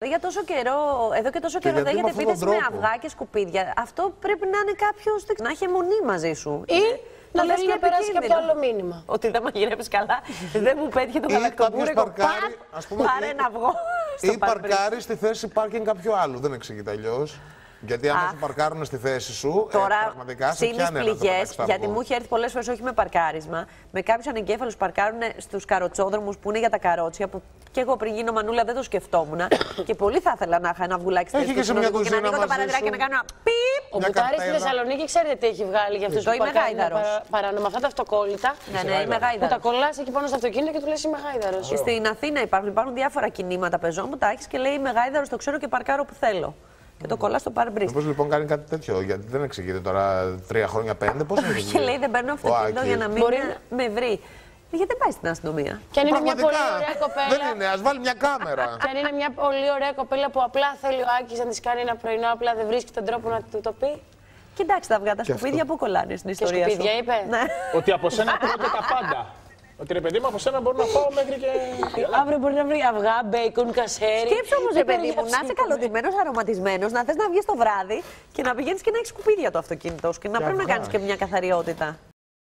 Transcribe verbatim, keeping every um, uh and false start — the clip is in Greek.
Για τόσο καιρό, εδώ και τόσο καιρό δέχεται επίθεση με αυγά και σκουπίδια. Αυτό πρέπει να είναι κάποιο να έχει αιμονή μαζί σου. Ή να θέλει να περάσει κάποιο άλλο μήνυμα. Ότι δεν μαγειρεύει καλά, δεν μου πέτυχε το γαλακτομπούρικο. Πάρε ένα αυγό. Ή παρκάρει στη θέση πάρκινγκ κάποιου άλλου. Δεν εξηγείται αλλιώς. Γιατί άμα σου παρκάρουν στη θέση σου, τώρα, ε, πραγματικά σε πιάνει ένα πληγές, γιατί μου έχει έρθει πολλές φορές, όχι με παρκάρισμα, με κάποιους ανεγκέφαλους παρκάρουν στους καροτσόδρομους που είναι για τα καρότσια. Που και εγώ πριν γίνω μανούλα δεν το σκεφτόμουν. Και πολύ θα ήθελα να είχα ένα βουλάκι στη θέση του και να ανοίγω τα παραδράκια και να κάνω ένα πιπ. Ο Μπουτάρης στη Θεσσαλονίκη, ξέρετε τι έχει βγάλει για αυτούς που παρκάρουν παράνομα, αυτά τα αυτοκόλλητα. Ναι, ναι, είμαι γάιδαρος. Που τα κολλάς εκεί πάνω στο αυτοκίνητο και του λες είμαι γάιδαρος. Και στην Αθήνα υπάρχουν, υπάρχουν διάφορα κινήματα πεζών που τα έχεις και λέει είμαι γάιδαρος, το ξέρω και παρκάρω που θέλω. Και το κολλά στο παρμπρίζ. Μήπως λοιπόν κάνει κάτι τέτοιο, γιατί δεν εξηγείται τώρα τρία χρόνια, πέντε, πώς είναι. Και λέει δεν παίρνω αυτοκίνητο για να μην Μπορεί... με βρει. Γιατί δεν πάει στην αστυνομία. Και αν είναι μια πολύ ωραία κοπέλα. Δεν είναι, ας βάλει μια κάμερα. Και αν είναι μια πολύ ωραία κοπέλα που απλά θέλει ο Άκης να της κάνει ένα πρωινό, απλά δεν βρίσκει τον τρόπο να του το πει. Κοιτάξτε τα αυγά, τα σκουπίδια που κολλάνε στην ιστορία. Και σκουπίδια είπε. Ναι. Ότι από σένα τρώτε τα πάντα. Ότι ρε παιδί μου, από σένα μπορώ να πάω μέχρι και. Αύριο μπορεί να βρει αυγά, μπέικον, κασέρι. Σκέψου όμως, ρε παιδί μου, να είσαι καλοντημένος, αρωματισμένος, να θες να βγεις το βράδυ και να πηγαίνεις και να έχεις σκουπίδια το αυτοκίνητο σου και να πρέπει να κάνεις και μια καθαριότητα.